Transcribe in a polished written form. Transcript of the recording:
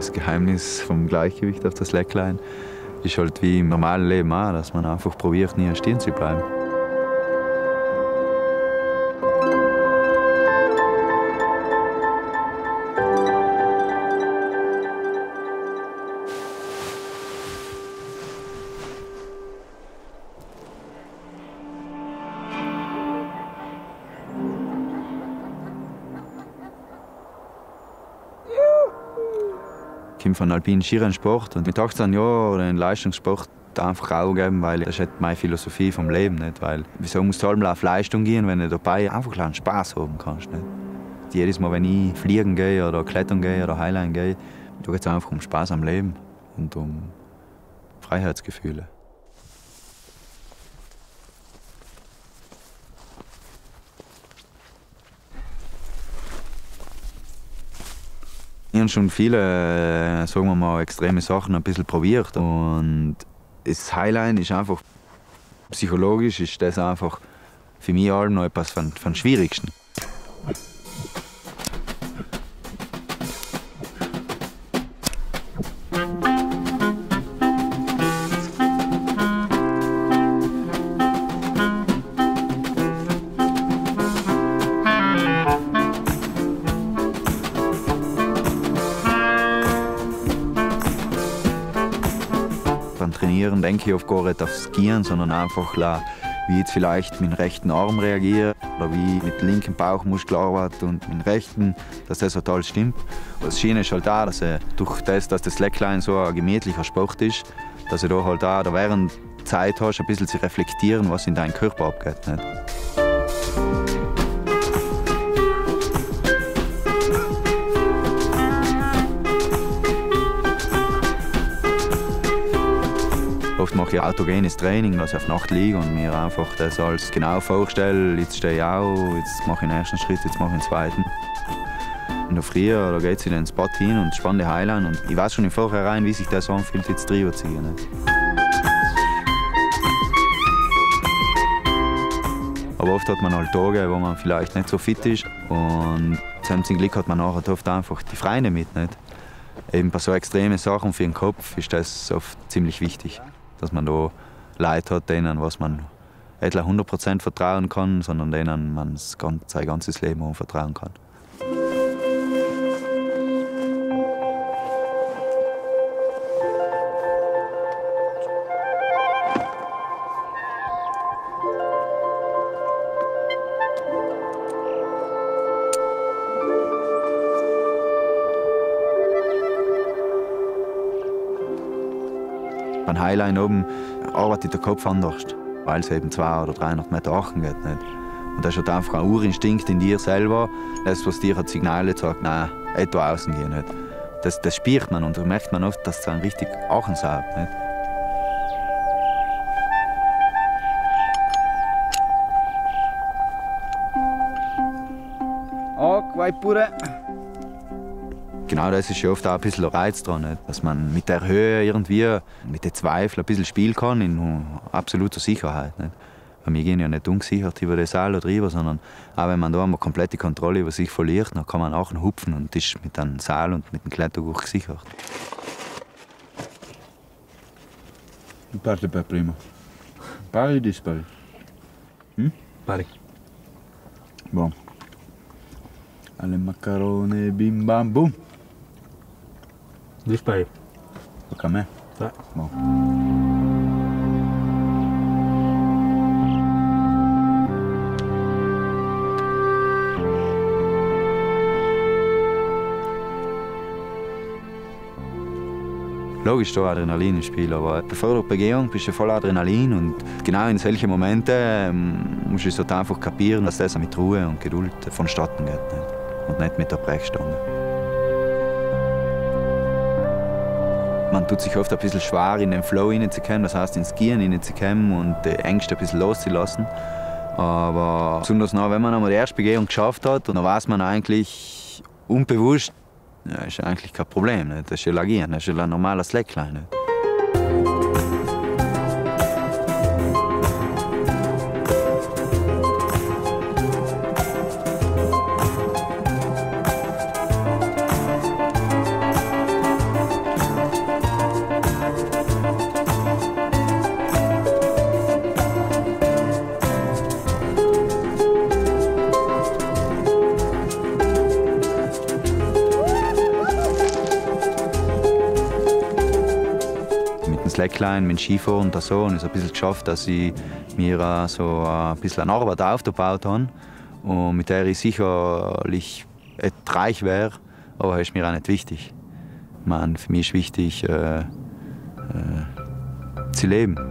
Das Geheimnis vom Gleichgewicht auf der Slackline ist halt wie im normalen Leben auch, dass man einfach probiert, nie stehen zu bleiben. Ich komme von alpinen Skirennsport und mit 18 Jahren oder in Leistungssport einfach auch geben, weil das ist meine Philosophie vom Leben. Nicht? Weil, wieso musst du allem auf Leistung gehen, wenn du dabei einfach einen Spaß haben kannst? Nicht? Jedes Mal, wenn ich fliegen gehe oder klettern gehe oder Highline gehe, da geht es einfach um Spaß am Leben und um Freiheitsgefühle. Ich habe schon viele, sagen wir mal, extreme Sachen ein bisschen probiert. Und das Highline ist einfach, psychologisch ist das einfach für mich allem noch etwas vom Schwierigsten. Beim Trainieren denke ich oft gar nicht aufs Skieren, sondern einfach, wie jetzt vielleicht mit dem rechten Arm reagiere oder wie mit dem linken Bauchmuskel arbeitet und mit dem rechten, dass das total stimmt. Das Schöne ist halt auch, dass durch das, dass das Slackline so ein gemütlicher Sport ist, dass du da halt auch während Zeit hast, ein bisschen zu reflektieren, was in deinem Körper abgeht. Nicht? Oft mache ich autogenes Training, dass ich auf Nacht liege und mir einfach das alles genau vorstelle. Jetzt stehe ich auf, jetzt mache ich den ersten Schritt, jetzt mache ich den zweiten. In der Früh geht es in den Spot hin und spanne die Highline. Und ich weiß schon im Vorhinein, wie sich das anfühlt, jetzt drüber zu gehen. Aber oft hat man halt Tage, wo man vielleicht nicht so fit ist. Und zum Glück hat man nachher oft einfach die Freunde mit. Nicht? Eben bei so extremen Sachen für den Kopf ist das oft ziemlich wichtig. Dass man da Leute hat, denen was man nicht 100% vertrauen kann, sondern denen man sein ganzes Leben auch vertrauen kann. Beim Highline oben arbeitet der Kopf anders, weil es eben 200 oder 300 Meter achten geht. Nicht? Und das ist halt einfach ein Urinstinkt in dir selber, das, was dir Signale sagt, nein, etwa außen gehen. Nicht? Das spürt man und da merkt man oft, dass es dann richtig Achen saugt. Nicht? Genau das ist ja oft auch ein bisschen der Reiz dran, nicht? Dass man mit der Höhe irgendwie, mit den Zweifeln ein bisschen spielen kann in absoluter Sicherheit. Nicht? Weil wir gehen ja nicht ungesichert über den Seil oder drüber, sondern auch wenn man da einmal komplette Kontrolle über sich verliert, dann kann man auch hupfen und ist mit dem Seil und mit dem Kletterguch gesichert. Parte per prima. Pari e dispari. Pari. Buon. Alle maccarone bim bam boom. Dispari. Tocca a me? Sì. Buon. Logisch, da Adrenalin im Spiel, aber bevor der Begehung bist du voll Adrenalin und genau in solchen Momenten musst du es halt einfach kapieren, dass das mit Ruhe und Geduld vonstatten geht nicht? Und nicht mit der Brechstange. Man tut sich oft ein bisschen schwer, in den Flow hineinzukommen, das heißt ins Skieren hineinzukommen und die Ängste ein bisschen loszulassen. Aber besonders noch, wenn man einmal die erste Begehung geschafft hat, und dann weiß man eigentlich unbewusst, ja, ist eigentlich kein Problem. Nicht? Das ist ja Lagieren, das ist ja ein normaler Slackline. Nicht? Slackline mit Skifahren und so. Und ich habe ein bisschen geschafft, dass ich mir so ein bisschen eine Arbeit aufgebaut habe. Und mit der ich sicherlich reich wäre, aber das ist mir auch nicht wichtig. Ich meine, für mich ist wichtig, zu leben.